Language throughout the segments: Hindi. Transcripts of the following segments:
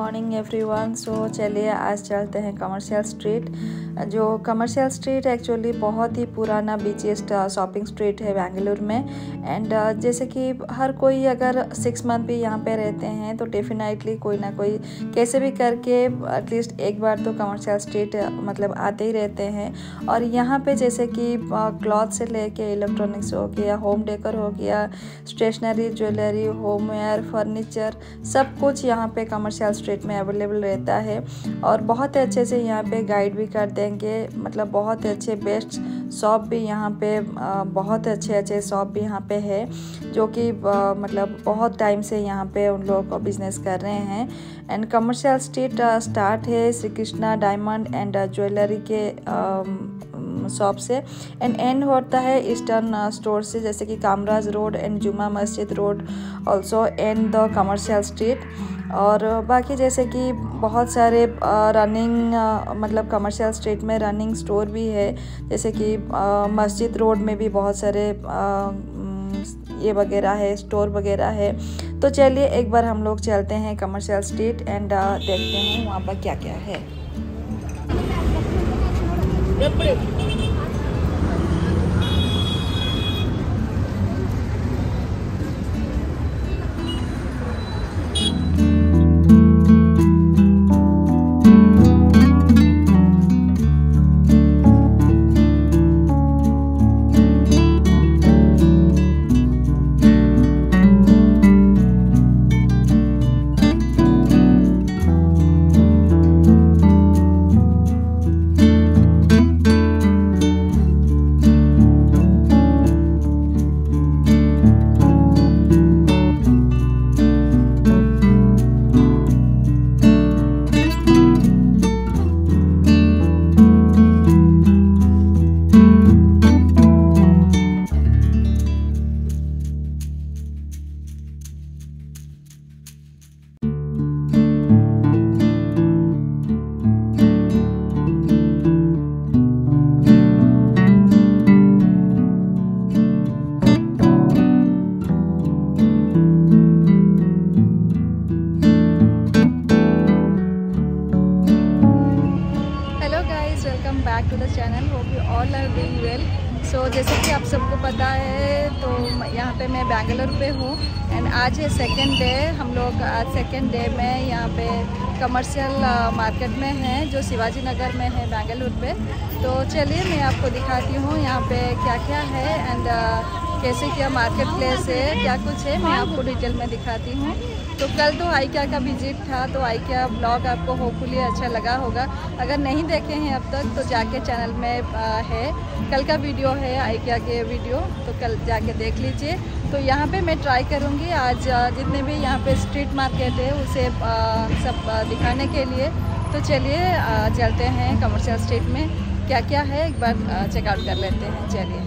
Morning everyone. सो चलिए आज चलते हैं कमर्शियल स्ट्रीट। जो कमर्शियल स्ट्रीट एक्चुअली बहुत ही पुराना बिचेस्ट शॉपिंग स्ट्रीट है बेंगलुरु में। एंड जैसे कि हर कोई अगर 6 मंथ भी यहाँ पे रहते हैं तो डेफिनेटली कोई ना कोई कैसे भी करके एटलीस्ट एक बार तो कमर्शियल स्ट्रीट मतलब आते ही रहते हैं। और यहाँ पे जैसे कि क्लॉथ से लेके इलेक्ट्रॉनिक्स हो गया, होम डेकोर हो गया, स्टेशनरी, ज्वेलरी, होमवेयर, फर्नीचर, सब कुछ यहाँ पे कमर्शियल स्ट्रीट में अवेलेबल रहता है। और बहुत अच्छे से यहाँ पे गाइड भी कर देंगे, मतलब बहुत अच्छे बेस्ट शॉप भी यहाँ पे बहुत अच्छे शॉप भी यहाँ पे है जो कि मतलब बहुत टाइम से यहाँ पे उन लोगों को बिजनेस कर रहे हैं। एंड कमर्शियल स्ट्रीट स्टार्ट है Shri Krishna diamond and jewellery के शॉप से एंड एंड होता है ईस्टर्न स्टोर से, जैसे कि Kamaraj road and Juma Masjid road also and the commercial street. और बाकी जैसे कि बहुत सारे रनिंग मतलब कमर्शियल स्ट्रीट में रनिंग स्टोर भी है, जैसे कि मस्जिद रोड में भी बहुत सारे ये वगैरह है, स्टोर वगैरह है। तो चलिए एक बार हम लोग चलते हैं कमर्शियल स्ट्रीट एंड देखते हैं वहाँ पर क्या क्या है। Back to the channel, hope you all are doing well. So जैसे कि आप सबको पता है तो यहाँ पे मैं बेंगलुरु पे हूँ एंड आज है सेकेंड डे। हम लोग आज सेकेंड डे में यहाँ पे कमर्शियल मार्केट में हैं जो शिवाजी नगर में है बेंगलुरु पे। तो चलिए मैं आपको दिखाती हूँ यहाँ पे क्या क्या है एंड कैसे क्या मार्केट प्लेस है, क्या कुछ है, मैं आपको डिटेल में दिखाती हूँ। तो कल तो आइकिया का विजिट था, तो आइकिया ब्लॉग आपको होपफुली अच्छा लगा होगा। अगर नहीं देखे हैं अब तक तो जाके चैनल में है, कल का वीडियो है आइकिया के वीडियो, तो कल जाके देख लीजिए। तो यहाँ पे मैं ट्राई करूँगी आज जितने भी यहाँ पे स्ट्रीट मार्केट है उसे सब दिखाने के लिए। तो चलिए चलते हैं कमर्शियल स्ट्रीट में क्या क्या है, एक बार चेकआउट कर लेते हैं। चलिए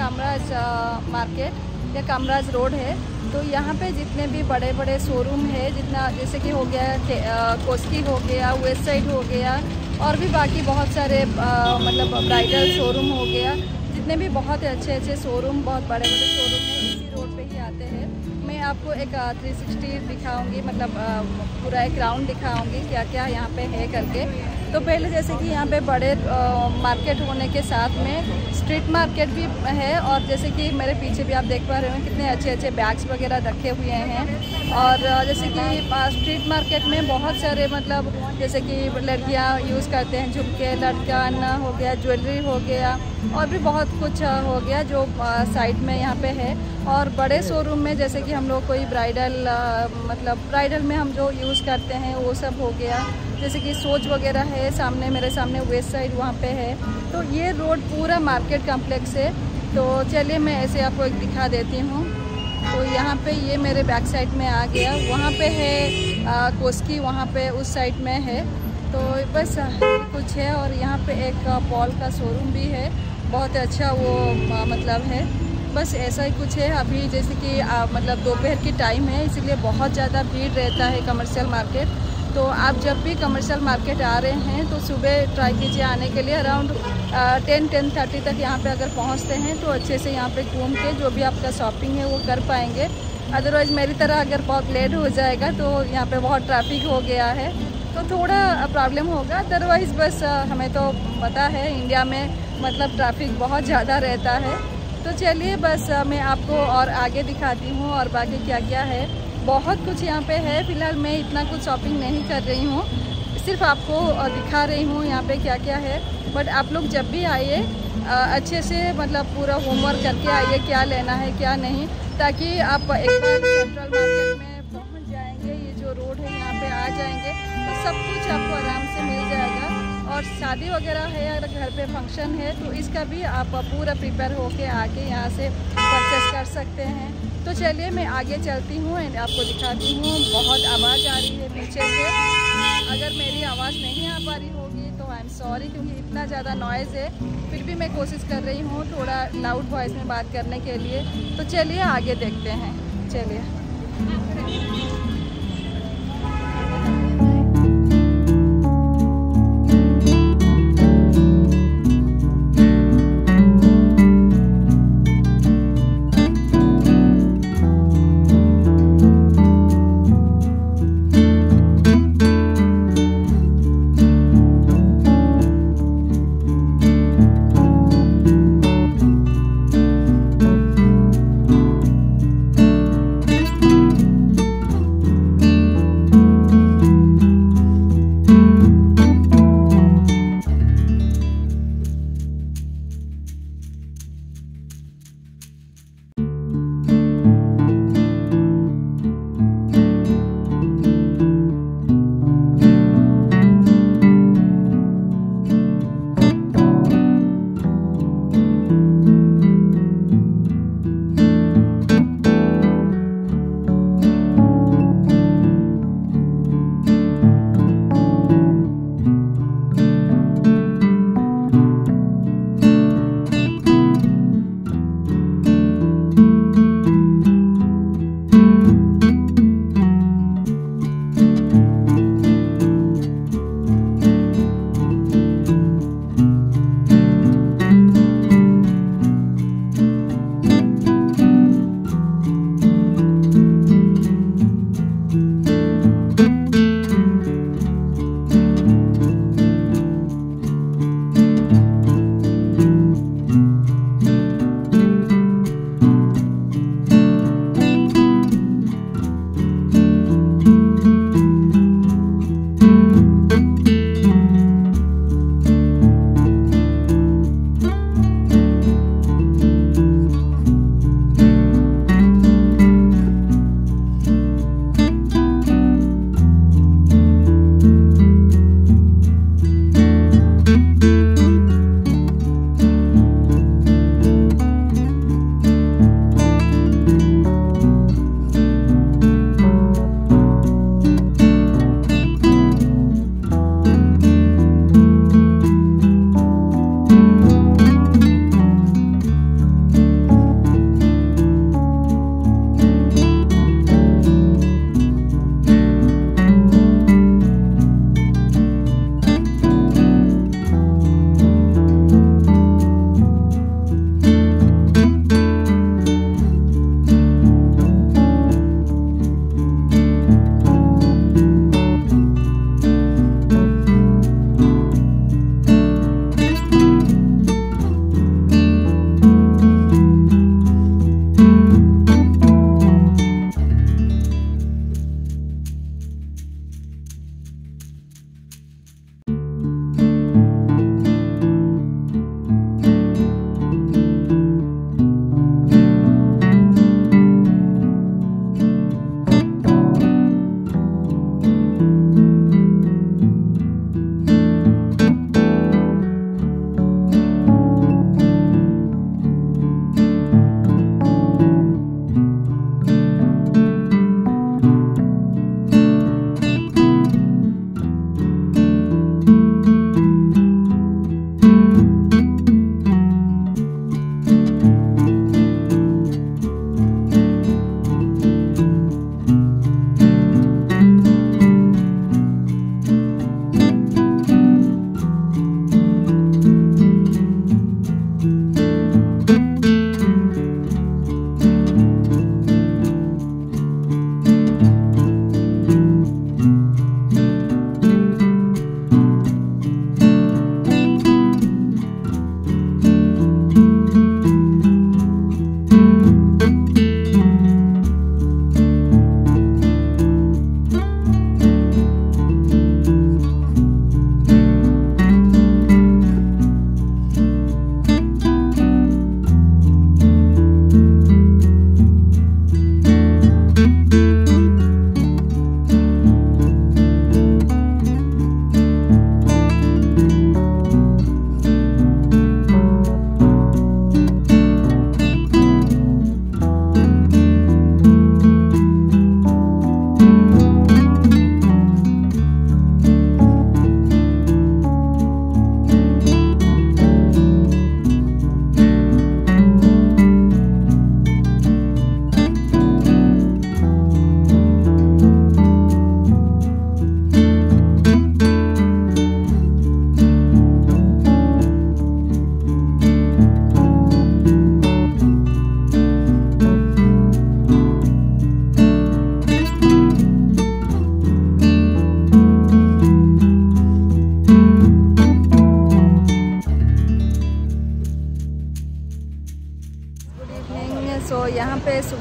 कामराज मार्केट या कामराज रोड है। तो यहाँ पे जितने भी बड़े बड़े शोरूम है, जितना जैसे कि हो गया कोस्की हो गया, वेस्ट साइड हो गया, और भी बाकी बहुत सारे मतलब ब्राइडल शोरूम हो गया, जितने भी बहुत अच्छे शोरूम, बहुत बड़े बड़े शोरूम हैं, इसी रोड पे ही आते हैं। मैं आपको एक 360 दिखाऊंगी, मतलब पूरा एक राउंड दिखाऊंगी क्या क्या यहाँ पे है करके। तो पहले जैसे कि यहाँ पे बड़े मार्केट होने के साथ में स्ट्रीट मार्केट भी है, और जैसे कि मेरे पीछे भी आप देख पा रहे हो कितने अच्छे अच्छे बैग्स वगैरह रखे हुए हैं। और जैसे कि स्ट्रीट मार्केट में बहुत सारे मतलब जैसे कि लड़कियाँ यूज़ करते हैं, झुमके, लटकन हो गया, ज्वेलरी हो गया, और भी बहुत कुछ हो गया जो साइड में यहाँ पे है। और बड़े शोरूम में जैसे कि हम लोग कोई ब्राइडल मतलब ब्राइडल में हम जो यूज़ करते हैं वो सब हो गया, जैसे कि सोच वगैरह है सामने, मेरे सामने वेस्ट साइड वहाँ पे है। तो ये रोड पूरा मार्केट कॉम्प्लेक्स है। तो चलिए मैं ऐसे आपको एक दिखा देती हूँ। तो यहाँ पे ये मेरे बैक साइड में आ गया, वहाँ पे है कोस्की, वहाँ पे उस साइड में है। तो बस कुछ है। और यहाँ पे एक पॉल का शोरूम भी है, बहुत अच्छा वो मतलब है। बस ऐसा ही कुछ है। अभी जैसे कि मतलब दोपहर की टाइम है, इसीलिए बहुत ज़्यादा भीड़ रहता है कमर्शियल मार्केट। तो आप जब भी कमर्शियल मार्केट आ रहे हैं तो सुबह ट्राई कीजिए आने के लिए। अराउंड 10-10:30 तक यहाँ पे अगर पहुँचते हैं तो अच्छे से यहाँ पे घूम के जो भी आपका शॉपिंग है वो कर पाएंगे। अदरवाइज़ मेरी तरह अगर बहुत लेट हो जाएगा तो यहाँ पे बहुत ट्रैफिक हो गया है तो थोड़ा प्रॉब्लम होगा। अदरवाइज़ बस हमें तो पता है इंडिया में मतलब ट्रैफिक बहुत ज़्यादा रहता है। तो चलिए बस मैं आपको और आगे दिखाती हूँ और बाकी क्या क्या है। बहुत कुछ यहाँ पे है। फ़िलहाल मैं इतना कुछ शॉपिंग नहीं कर रही हूँ, सिर्फ आपको दिखा रही हूँ यहाँ पे क्या क्या है। बट आप लोग जब भी आइए अच्छे से मतलब पूरा होमवर्क करके आइए क्या लेना है क्या नहीं, ताकि आप एक बार सेंट्रल मार्केट में पहुँच जाएंगे। ये जो रोड है यहाँ पे आ जाएंगे तो सब कुछ आपको आराम से मिल जाएगा। और शादी वगैरह है या घर पे फंक्शन है तो इसका भी आप पूरा प्रिपेयर होके आके यहाँ से परचेस कर सकते हैं। तो चलिए मैं आगे चलती हूँ एंड आपको दिखाती हूँ। बहुत आवाज़ आ रही है पीछे से, अगर मेरी आवाज़ नहीं आ पा रही होगी तो आई एम सॉरी, क्योंकि इतना ज़्यादा नॉइज़ है। फिर भी मैं कोशिश कर रही हूँ थोड़ा लाउड वॉइस में बात करने के लिए। तो चलिए आगे देखते हैं। चलिए।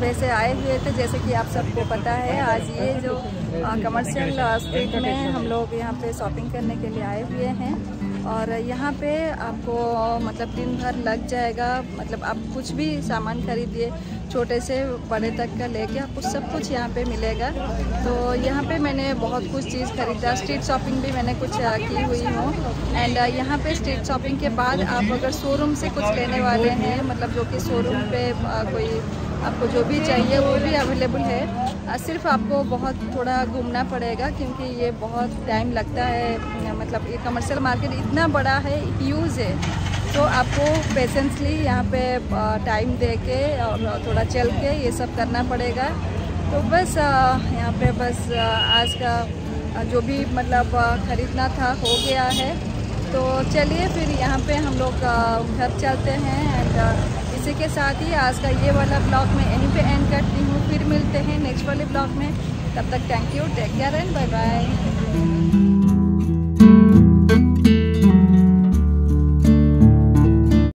सुबह से आए हुए थे। जैसे कि आप सबको पता है, आज ये जो कमर्शियल स्ट्रीट में हम लोग यहाँ पे शॉपिंग करने के लिए आए हुए हैं। और यहाँ पे आपको मतलब दिन भर लग जाएगा। मतलब आप कुछ भी सामान खरीदिए, छोटे से बड़े तक का लेके आपको सब कुछ यहाँ पे मिलेगा। तो यहाँ पे मैंने बहुत कुछ चीज़ खरीदा। स्ट्रीट शॉपिंग भी मैंने कुछ की हुई हूँ। एंड यहाँ पे स्ट्रीट शॉपिंग के बाद आप अगर शोरूम से कुछ लेने वाले हैं, मतलब जो कि शोरूम पे कोई आपको जो भी चाहिए वो भी अवेलेबल है। सिर्फ आपको बहुत थोड़ा घूमना पड़ेगा क्योंकि ये बहुत टाइम लगता है। मतलब ये कमर्शियल मार्केट इतना बड़ा है, ह्यूज है, तो आपको पेशेंसली यहाँ पे टाइम दे के और थोड़ा चल के ये सब करना पड़ेगा। तो बस यहाँ पे बस आज का जो भी मतलब ख़रीदना था हो गया है। तो चलिए फिर यहाँ पे हम लोग घर चलते हैं। एंड इसी के साथ ही आज का ये वाला ब्लॉग मैं यहीं पे एंड करती हूँ। फिर मिलते हैं नेक्स्ट वाले ब्लॉग में। तब तक thank you, take care and bye bye.